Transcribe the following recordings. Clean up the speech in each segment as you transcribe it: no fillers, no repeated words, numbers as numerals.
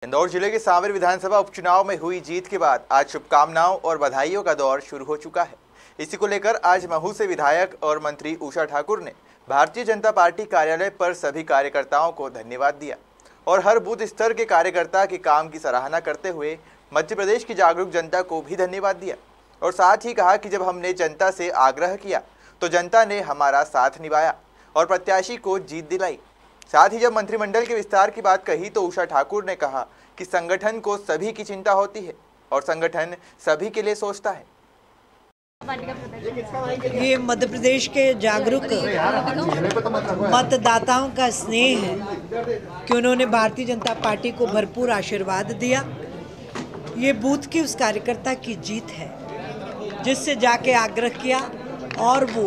इंदौर जिले के सांवेर विधानसभा उपचुनाव में हुई जीत के बाद आज शुभकामनाओं और बधाइयों का दौर शुरू हो चुका है। इसी को लेकर आज महू से विधायक और मंत्री उषा ठाकुर ने भारतीय जनता पार्टी कार्यालय पर सभी कार्यकर्ताओं को धन्यवाद दिया और हर बूथ स्तर के कार्यकर्ता के काम की सराहना करते हुए मध्य प्रदेश की जागरूक जनता को भी धन्यवाद दिया और साथ ही कहा कि जब हमने जनता से आग्रह किया तो जनता ने हमारा साथ निभाया और प्रत्याशी को जीत दिलाई। साथ ही जब मंत्रिमंडल के विस्तार की बात कही तो उषा ठाकुर ने कहा कि संगठन को सभी की चिंता होती है और संगठन सभी के लिए सोचता है। ये मध्य प्रदेश के जागरूक मतदाताओं का स्नेह है कि उन्होंने भारतीय जनता पार्टी को भरपूर आशीर्वाद दिया। ये बूथ की उस कार्यकर्ता की जीत है जिससे जाके आग्रह किया और वो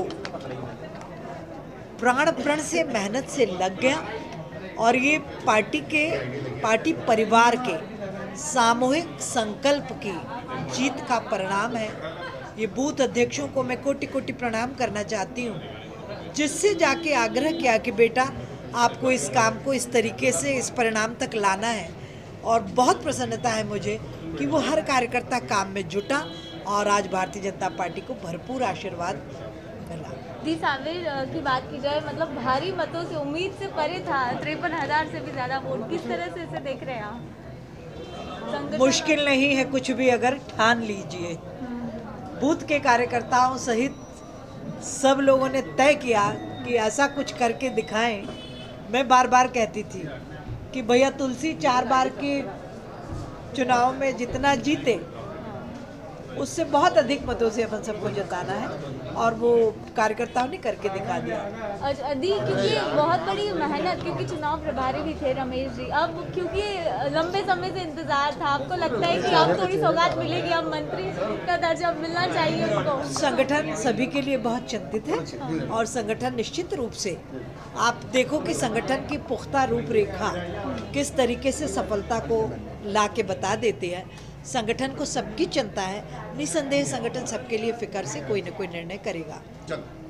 प्राण प्रण से मेहनत से लग गया और ये पार्टी परिवार के सामूहिक संकल्प की जीत का परिणाम है। ये बूथ अध्यक्षों को मैं कोटि कोटि प्रणाम करना चाहती हूँ जिससे जाके आग्रह किया कि बेटा आपको इस काम को इस तरीके से इस परिणाम तक लाना है। और बहुत प्रसन्नता है मुझे कि वो हर कार्यकर्ता काम में जुटा और आज भारतीय जनता पार्टी को भरपूर आशीर्वाद मिला। सांवेर की बात की जाए मतलब भारी मतों से उम्मीद से परे था, 53,000 से भी ज्यादा वोट। किस तरह से इसे देख रहे हैं आप? मुश्किल नहीं है कुछ भी अगर ठान लीजिए। बूथ के कार्यकर्ताओं सहित सब लोगों ने तय किया कि ऐसा कुछ करके दिखाएं। मैं बार बार कहती थी कि भैया तुलसी 4 बार के चुनाव में जितना जीते उससे बहुत अधिक मतों से अपन सबको जिताना है और वो कार्यकर्ताओं ने करके दिखा दिया। क्योंकि बहुत बड़ी मेहनत, क्योंकि चुनाव प्रभारी भी थे रमेश जी। अब क्योंकि लंबे समय से इंतजार था, आपको लगता है कि अब थोड़ी सौगात मिलेगी, अब मंत्री का दर्जा मिलना चाहिए उनको? संगठन सभी के लिए बहुत चिंतित है और संगठन निश्चित रूप से आप देखो कि संगठन की पुख्ता रूपरेखा किस तरीके से सफलता को ला के बता देते हैं। संगठन को सबकी चिंता है, निसंदेह संगठन सबके लिए फिक्र से कोई न कोई निर्णय करेगा।